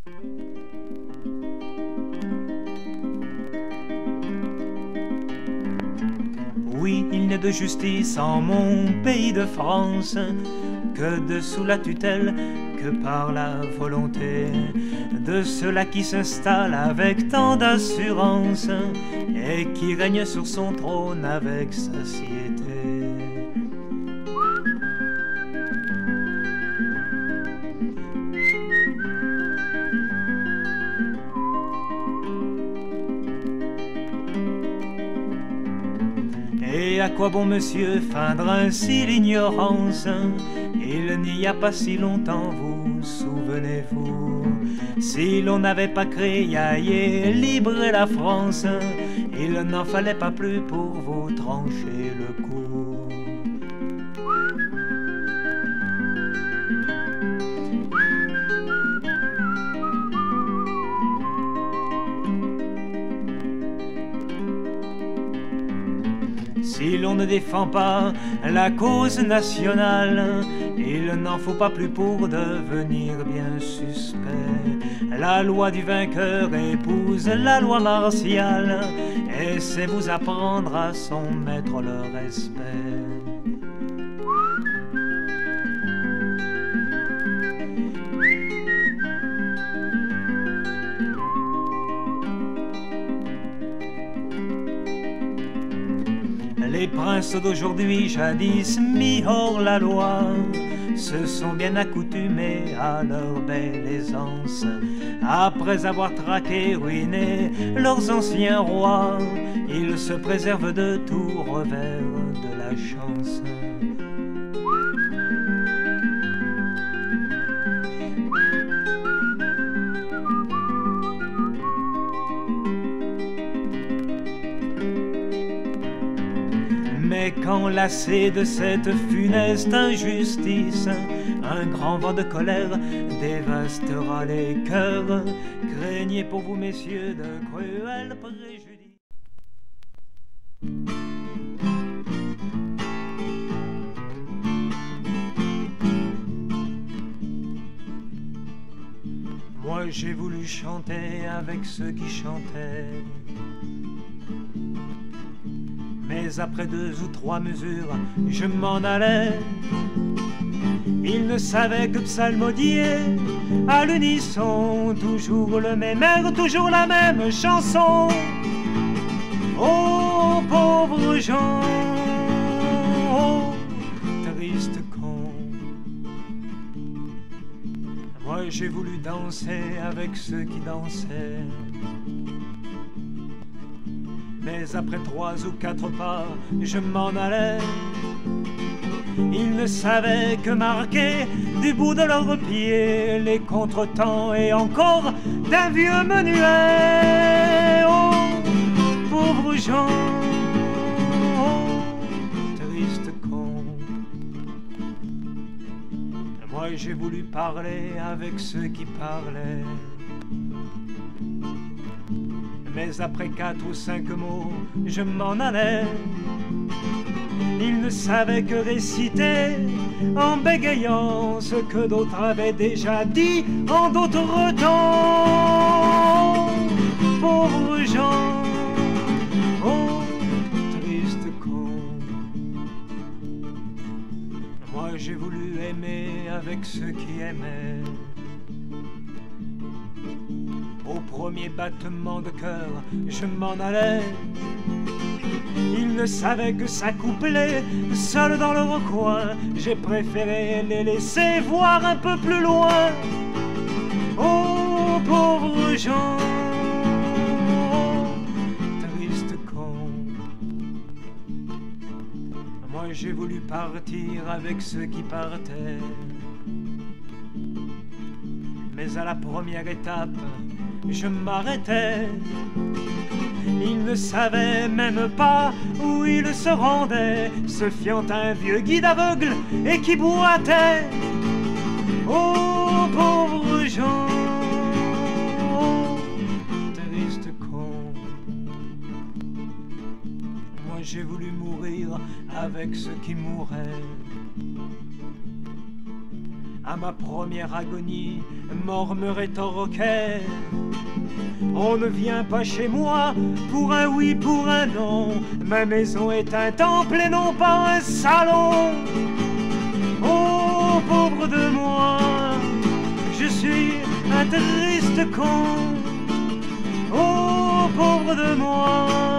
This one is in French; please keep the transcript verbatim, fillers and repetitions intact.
Oui, il n'est de justice en mon pays de France que de sous la tutelle, que par la volonté de ceux-là qui s'installent avec tant d'assurance et qui règnent sur son trône avec satiété. Et à quoi bon, monsieur, feindre ainsi l'ignorance? Il n'y a pas si longtemps, vous souvenez-vous, si l'on n'avait pas créé et libré la France, il n'en fallait pas plus pour vous trancher le cou. Si l'on ne défend pas la cause nationale, il n'en faut pas plus pour devenir bien suspect. La loi du vainqueur épouse la loi martiale, et c'est vous apprendre à son maître le respect. Les princes d'aujourd'hui, jadis mis hors la loi, se sont bien accoutumés à leur belle aisance. Après avoir traqué, ruiné leurs anciens rois, ils se préservent de tout revers de la chance. Mais quand lassé de cette funeste injustice, un grand vent de colère dévastera les cœurs, craignez pour vous, messieurs, de cruels préjudices. Moi j'ai voulu chanter avec ceux qui chantaient, mais après deux ou trois mesures, je m'en allais. Ils ne savaient que psalmodier à l'unisson, toujours le même air, toujours la même chanson. Oh, pauvres gens, oh, tristes cons. Moi j'ai voulu danser avec ceux qui dansaient, mais après trois ou quatre pas, je m'en allais. Ils ne savaient que marquer du bout de leurs pieds les contretemps et encore d'un vieux menuet. Oh, pauvres gens, oh, tristes cons. Moi j'ai voulu parler avec ceux qui parlaient, mais après quatre ou cinq mots, je m'en allais. Ils ne savaient que réciter en bégayant ce que d'autres avaient déjà dit en d'autres temps. Pauvres gens, oh, tristes cons. Moi j'ai voulu aimer avec ceux qui aimaient. Au premier battement de cœur, je m'en allais. Ils ne savaient que s'accoupler, seuls dans leur coin. J'ai préféré les laisser voir un peu plus loin. Oh, pauvres gens, oh, tristes cons. Moi j'ai voulu partir avec ceux qui partaient, mais à la première étape, je m'arrêtais. Ils ne savaient même pas où ils se rendaient, se fiant à un vieux guide aveugle et qui boitait. Oh, pauvres gens, oh, tristes cons. Moi j'ai voulu mourir avec ceux qui mouraient. à ma première agonie, murmurait au roquet. On ne vient pas chez moi pour un oui, pour un non. Ma maison est un temple et non pas un salon. Oh, pauvre de moi, je suis un triste con. Oh, pauvre de moi.